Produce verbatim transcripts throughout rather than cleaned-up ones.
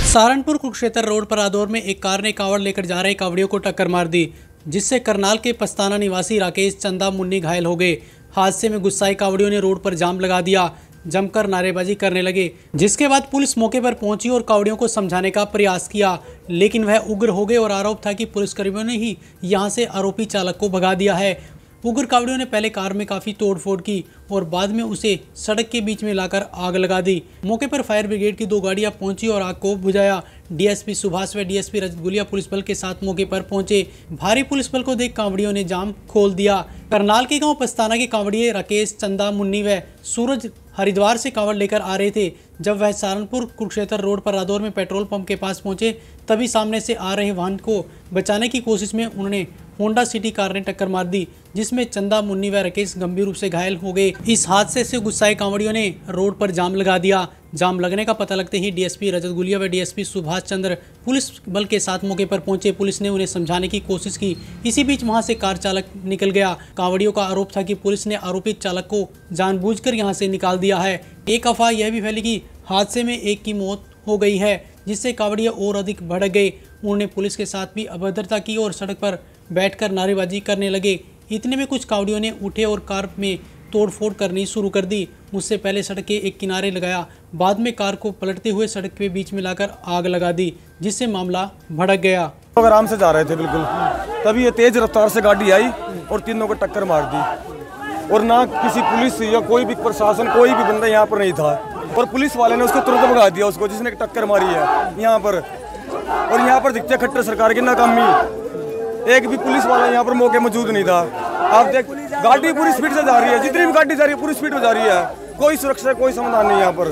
Saharanpur Kurukshetra road पर आदौर में एक कार ने कावड़ लेकर जा रहे कावड़ियों को टक्कर मार दी, जिससे करनाल के पस्ताना निवासी राकेश चंदा मुन्नी घायल हो गए। हादसे में गुस्साए कावड़ियों ने रोड पर जाम लगा दिया, जमकर नारेबाजी करने लगे, जिसके बाद पुलिस मौके पर पहुंची और कावड़ियों को समझाने का प्रयास किया, लेकिन वह उग्र हो गए और आरोप था कि पुलिसकर्मियों ने ही यहां से आरोपी चालक को भगा दिया है। उग्र कावड़ियों ने पहले कार में काफी तोड़फोड़ की और बाद में उसे सड़क के बीच में लाकर आग लगा दी। मौके पर फायर ब्रिगेड की दो गाड़ियां पहुंची और आग को बुझाया। डीएसपी सुभाष व डीएसपी रजत गुलिया पुलिस बल के साथ मौके पर पहुंचे। भारी पुलिस बल को देख कांवड़ियों ने जाम खोल दिया। करनाल के गांव पस्ताना के कांवड़िए राकेश चंदा मुन्नी व सूरज हरिद्वार से कांवड़ लेकर आ रहे थे। जब वह सहारनपुर कुरुक्षेत्र रोड पर आदौर में पेट्रोल पंप के पास पहुंचे, तभी सामने से आ रहे वाहन को बचाने की कोशिश में उन्होंने होंडा सिटी कार ने टक्कर मार दी, जिसमें चंदा मुन्नी व राकेश गंभीर रूप से घायल हो गए। इस हादसे से गुस्साए कांवड़ियों ने रोड पर जाम लगा दिया। जाम लगने का पता लगते ही डीएसपी रजत गुलिया व डीएसपी सुभाष चंद्र पुलिस बल के साथ मौके पर पहुंचे। पुलिस ने उन्हें समझाने की कोशिश की। इसी बीच वहां से कार चालक निकल गया। कांवड़ियों का आरोप था कि पुलिस ने आरोपित चालक को जानबूझकर यहां से निकाल दिया है। एक अफवाह यह भी फैली कि हादसे में एक की मौत हो गई है, जिससे कांवड़िए और अधिक भड़क गए। उन्होंने पुलिस के साथ भी अभद्रता की और सड़क पर बैठकर नारेबाजी करने लगे। इतने में कुछ कावड़ियों ने उठे और कार में तोड़फोड़ करनी शुरू कर दी। मुझसे पहले सड़क के एक किनारे लगाया, बाद में कार को पलटते हुए सड़क के बीच में लाकर आग लगा दी, जिससे मामला भड़क गया। लोग आराम से जा रहे थे बिल्कुल, तभी ये तेज रफ्तार से गाड़ी आई और तीनों को टक्कर मार दी। और ना किसी पुलिस या कोई भी प्रशासन, कोई भी बंदा यहाँ पर नहीं था और पुलिस वाले ने उसको तुरंत भगा दिया, उसको जिसने टक्कर मारी है यहाँ पर। और यहाँ पर दिखते खट्टर सरकार की नाकामी, एक भी पुलिस वाला यहाँ पर मौके मौजूद नहीं था। आप देख, गाड़ी पूरी स्पीड से जा रही है, जितनी भी गाड़ी जा रही है पूरी स्पीड में जा रही है, कोई सुरक्षा कोई समाधान नहीं यहाँ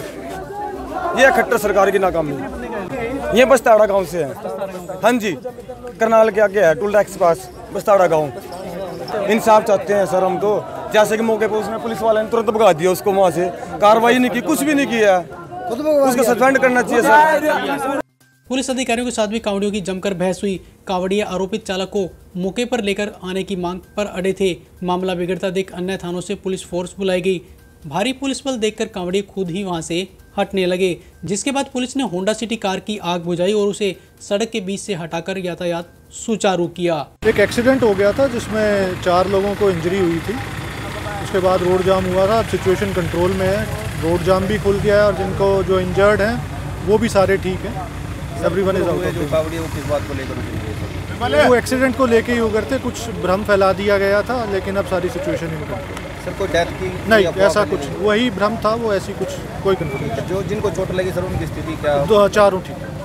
पर। ये खट्टर सरकार की नाकामी। ये बस्ताड़ा गांव से है। हाँ जी, करनाल के आगे है, टूल टैक्स पास बस्ताड़ा गांव। इंसाफ चाहते हैं सर हम तो, जैसे कि मौके पर उसने पुलिस वाले ने तुरंत भगा दिया उसको, वहाँ से कार्रवाई नहीं की, कुछ भी नहीं किया, उसको सस्पेंड करना चाहिए सर। पुलिस अधिकारियों के साथ भी कांवड़ियों की जमकर बहस हुई। कांवड़िए आरोपित चालक को मौके पर लेकर आने की मांग पर अड़े थे। मामला बिगड़ता देख अन्य थानों से पुलिस फोर्स बुलाई गई। भारी पुलिस बल देखकर कांवड़िए खुद ही वहां से हटने लगे, जिसके बाद पुलिस ने होंडा सिटी कार की आग बुझाई और उसे सड़क के बीच से हटाकर यातायात सुचारू किया। एक एक्सीडेंट हो गया था जिसमें चार लोगों को इंजरी हुई थी। उसके बाद रोड जाम हुआ था। सिचुएशन कंट्रोल में है, रोड जाम भी खुल गया है और जिनको जो इंजर्ड हैं वो भी सारे ठीक हैं। Everyone is out. जो कावड़िए वो किस बात को लेकर? वो एक्सीडेंट को लेके ही उगर थे, कुछ भ्रम फैला दिया गया था, लेकिन अब सारी सिचुएशन इन कंट्रोल। सर कोई डेथ की? नहीं, ऐसा कुछ, वही भ्रम था, वो ऐसी कुछ कोई कंफर्मेशन। जो जिनको चोट लगी सर उनकी स्थिति क्या? दो चारों ठीक है।